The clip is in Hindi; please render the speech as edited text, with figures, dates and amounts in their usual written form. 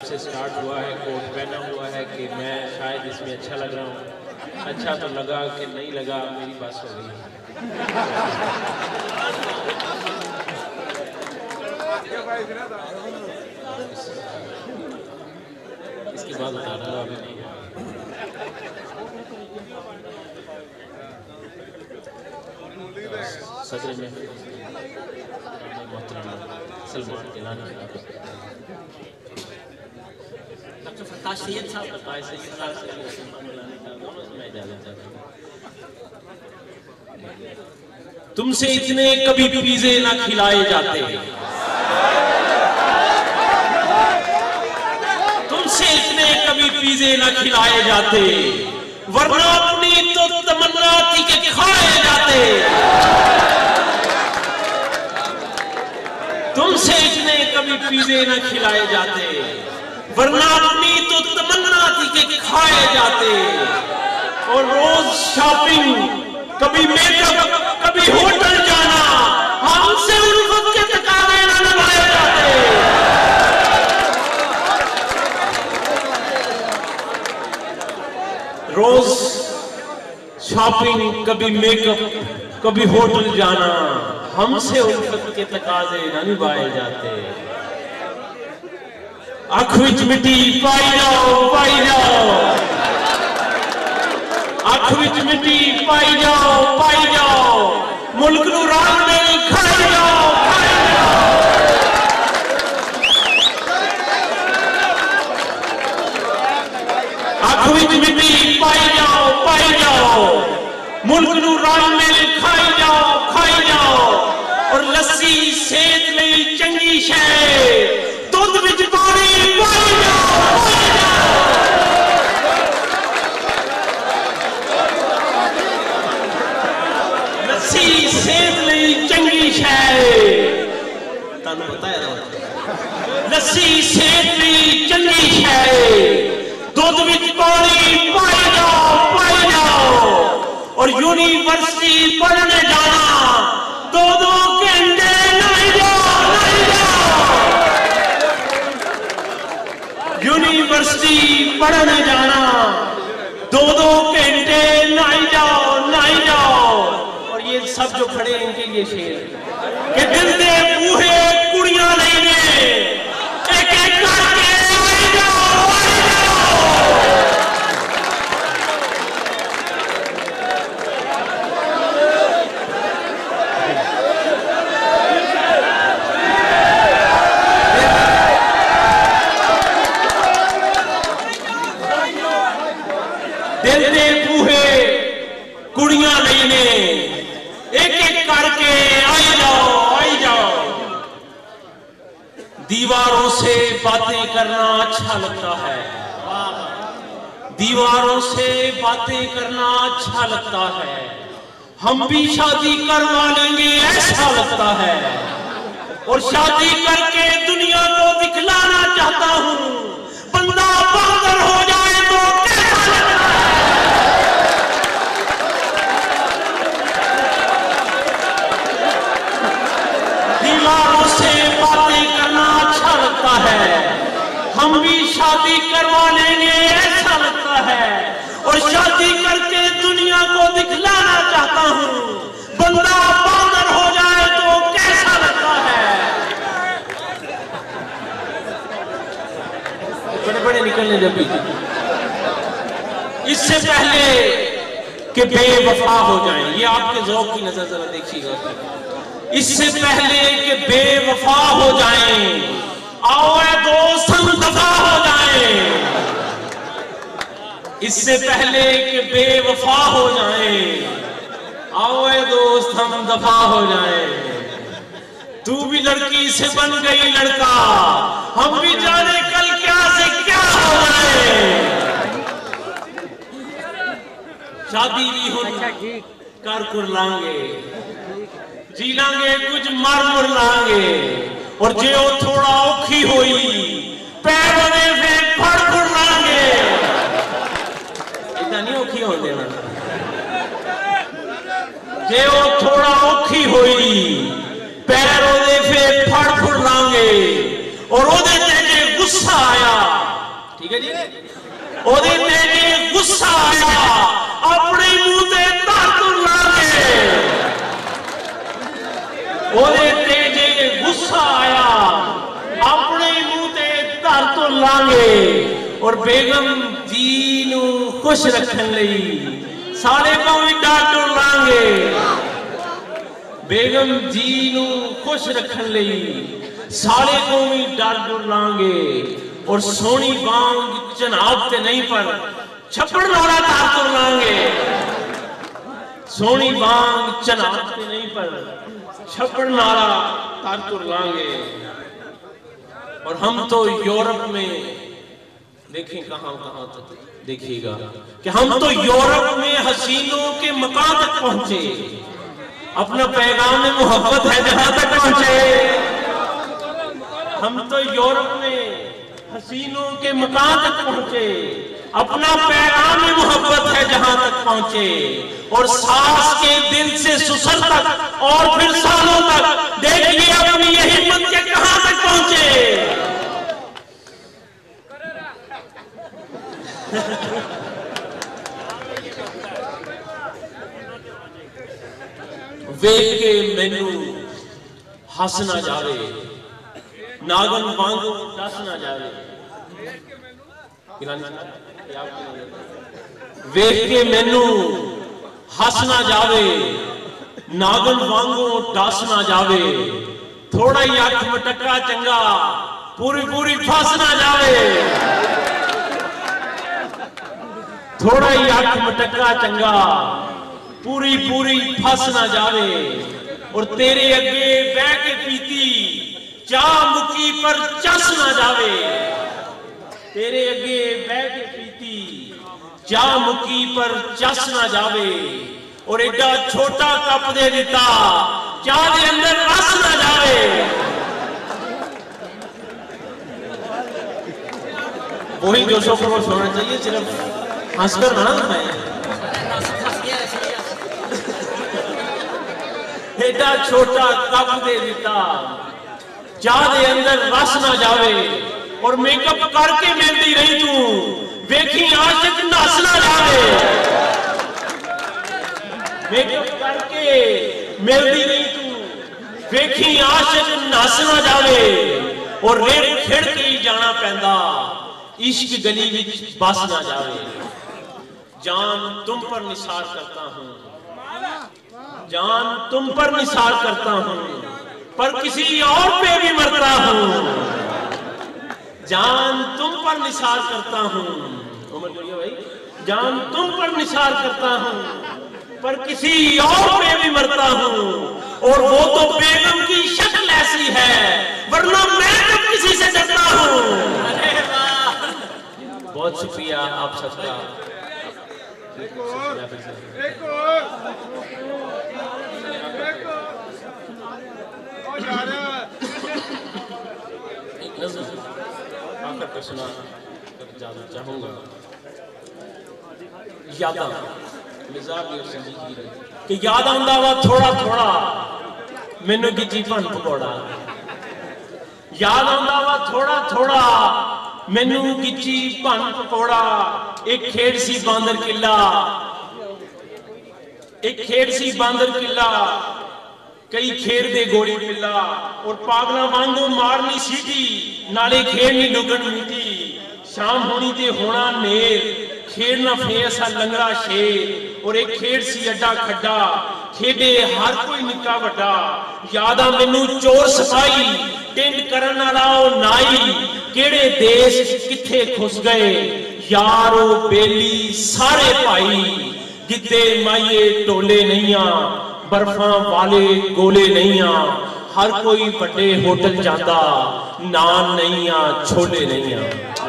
से स्टार्ट हुआ है, कोट पहना हुआ है कि मैं शायद इसमें अच्छा लग रहा हूँ। अच्छा तो लगा कि नहीं लगा, मेरी बात हो गई। इसके बाद बता रहा अभी नहीं है। सदर में मोहतरम सलमान गिलानी डॉक्टर फताह सैयद साहब तुमसे इतने कभी पिज़्ज़े ना खिलाए जाते, तुमसे इतने कभी पिज़्ज़े ना खिलाए जाते, वरना अपनी तो तमन्ना थी कि खाए जाते। तुमसे इतने कभी पिज़्ज़े ना खिलाए जाते, वरना अपनी तो तमन्ना थी कि खाए जाते। और रोज शॉपिंग, कभी मेकअप, कभी होटल जाना, हमसे उल्फत के तकाज़े ना निभाए जाते। रोज शॉपिंग, कभी मेकअप, कभी होटल जाना, हमसे उल्फत के तकाज़े ना निभाए जाते। अख विच मिट्टी पाई जाओ, पाई जाओ, अख विच मिट्टी पाई जाओ, पाई जाओ, मुल्क नूं राह नहीं खाई जाओ, खाई जाओ। अख विच मिट्टी पाई जाओ, पाई जाओ, मुल्क नूं राह नहीं खाई जाओ, खाई जाओ। और लस्सी सेहत लई चंगी शै, दुध विच पानी पाई जाओ, पाई जाओ। लस्सी सेहत लई चंगी शै, तुहानूं पता है ना, लस्सी सेहत लई चंगी शै, दुध विच पानी पाई जाओ, पाई जाओ। और यूनिवर्सिटी पढ़ने जाना, 2-2 घंटे नहीं जाओ, नहीं जाओ। यूनिवर्सिटी पढ़ने जाना, 2-2 घंटे नहीं जाओ, नहीं जाओ। और ये सब जो खड़े हैं इनके लिए शेर कि दिल दे बूहे कुड़ियां लेने, एक एक करके आई जाओ, आई जाओ। दिल दे बूहे कुड़ियां लेने, एक एक करके आई जाओ, आई जाओ। दीवारों से बातें करना अच्छा लगता है, दीवारों से बातें करना अच्छा लगता है। हम भी शादी करवा लेंगे ऐसा लगता है। और शादी करके दुनिया को दिखलाना चाहता हूं, बंदा बांदर हो जाए तो कैसा लगता है। दीवारों से बातें करना अच्छा लगता है, हम भी शादी करवा लेंगे ऐसा लगता है। और शादी करके दुनिया को दिखलाना चाहता हूं, बंदा बांदर हो जाए तो कैसा लगता है। बड़े बड़े निकलने जब भी, इससे पहले कि बेवफा हो जाएं, ये आपके ज़ौक़ की नजर जरा देखिएगा। इससे पहले कि बेवफा हो जाएं, आओ ऐ दोस्त हम दफा हो जाएं। इससे पहले कि बेवफा हो जाएं, आओ ऐ दोस्त हम दफा हो जाएं। तू भी लड़की से बन गई लड़का, हम भी जाने कल क्या से क्या हो जाए। शादी भी हो कर कुर लांगे, जी लांगे कुछ मर मुर लांगे। और जे वो थोड़ा औखी होई, पैरों ने फिर फड़ फुड़ लांगे। इतना नहीं औखी हो देना, जे वो थोड़ा औखी होई, पैरों ने फिर फड़ फुड़ लांगे। और गुस्सा आया ठीक है जी। ओदे ते जे गुस्सा आया अपने मुंह ते धर तुर लांगे। ओदे ते जे गुस्सा आया अपने मुंह ते धर तुर लांगे। और बेगम जी नू खुश रखने लई सारे को भी डर तुर लांगे। बेगम जी नू खुश रखने लई सारे को भी डर तुर लांगे। और सोनी बांग जनाब ते नहीं पर छप्पड़ नौरा तार तुर लांगे। सोनी बांग जनाब ते नहीं पर छप्पड़ नारा तार तुर लांगे। और हम तो यूरोप में देखें कहां कहां तक देखिएगा कि हम तो यूरोप में हसीनों के मकान तक पहुंचे। अपना पैगाम मोहब्बत है जहां तक पहुंचे। हम तो यूरोप में हसीनों के मकान तक पहुंचे। अपना पैगाम मोहब्बत है जहां तक पहुंचे। और सास के दिल से सुसर तक और फिर सालों तक देखिए अपनी यही हिम्मत के कहां तक पहुंचे। वेख के मैनू हस ना जावे नागन वांगू दस ना जावे। वेख के मैनू हस ना जावे नागन वांगू दस ना जावे। थोड़ा ही अख मटका चंगा पूरी पूरी फस ना जावे। थोड़ा ही अख मटका चंगा पूरी पूरी फस ना जावे। और तेरे अगे बह के पीती चाह मुकी पर चस ना जावे। तेरे अगे बह के पीती चाह मुकी पर चस ना जावे। और एडा छोटा कप दे दिता चाह दे अंदर रस ना जावे। वही 200 करोड़ होना चाहिए सिर्फ हंसकर ना मैं। एडा छोटा कप दे दिता चाह दे अंदर रस ना जावे। और मेकअप करके मिलती रही तू वेखी आशिक नस ना जावे। मेकअप करके मिलती रही तू वेखी आशिक नस ना जावे। और रेत खिड़ के ही जाना पैंदा इश्क गली विच बस ना जावे। जान तुम पर निसार करता हूं जान तुम पर निसार करता हूं पर किसी और पे भी मरता हूं। जान तुम पर निसार करता हूं उमर बोलिए भाई। जान तुम पर निसार करता हूं पर किसी और पे भी मरता हूं। और वो तो बेगम की शक्ल ऐसी है वरना मैं तो किसी से डरता हूं। बहुत शुक्रिया आप सबका। आकर के सुना जाना चाहूंगा। यादा कि याद आंदा वा थोड़ा थोड़ा मैनू गिची भन पकौड़ा। याद आंदा वा थोड़ा थोड़ा मैनू गिची भन पकौड़ा। एक खेड सी बांदर किला एक खेड सी बांदर किला कई खेड दे गोली पिला। और पागला वांगू मारनी सीटी नाले खेड नहीं डुगन मीठी। शाम होनी ते होना नेर खेडना फेसा लंगड़ा शेर। और एक खेड सी अड्डा खड्डा खेडे हर कोई निक्का वड्डा। यादा मैनू चोर सिपाही टिंड करन वाला ओ नाई। केड़े देश किथे खुस गए यारो बेली सारे भाई। गिद्दे माइये टोले नहीं आ बर्फा वाले गोले नहीं आ। हर कोई बड़े होटल जाता नान नहीं आ छोले नहीं आ।